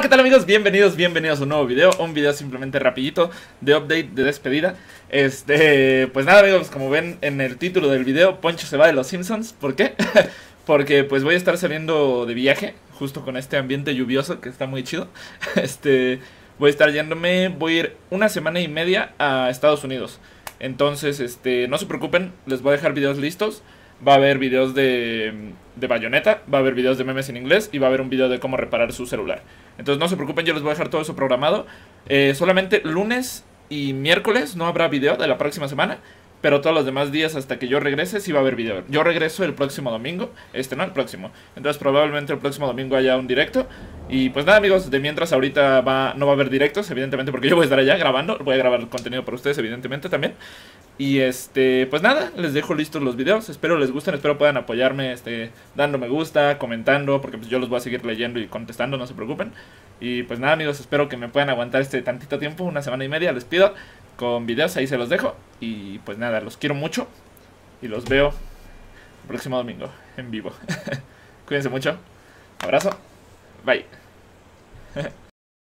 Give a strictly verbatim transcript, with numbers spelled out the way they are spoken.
¿qué tal amigos? Bienvenidos, bienvenidos a un nuevo video. Un video simplemente rapidito de update, de despedida. Este, pues nada amigos, como ven en el título del video, Poncho se va de los Simpsons. ¿Por qué? Porque pues voy a estar saliendo de viaje, justo con este ambiente lluvioso que está muy chido. Este, voy a estar yéndome, voy a ir una semana y media a Estados Unidos. Entonces, este, no se preocupen, les voy a dejar videos listos. Va a haber videos de, de Bayonetta, va a haber videos de memes en inglés y va a haber un video de cómo reparar su celular. Entonces no se preocupen, yo les voy a dejar todo eso programado. eh, Solamente lunes y miércoles no habrá video de la próxima semana, pero todos los demás días hasta que yo regrese sí va a haber video. Yo regreso el próximo domingo, este no, el próximo. Entonces probablemente el próximo domingo haya un directo. Y pues nada amigos, de mientras ahorita va, no va a haber directos, evidentemente, porque yo voy a estar allá grabando. Voy a grabar el contenido para ustedes, evidentemente, también. Y este, pues nada, les dejo listos los videos. Espero les gusten, espero puedan apoyarme este, dando me gusta, comentando, porque pues yo los voy a seguir leyendo y contestando, no se preocupen. Y pues nada amigos, espero que me puedan aguantar este tantito tiempo, una semana y media, les pido. Con videos, ahí se los dejo. Y pues nada, los quiero mucho. Y los veo el próximo domingo, en vivo. Cuídense mucho. Abrazo. Bye.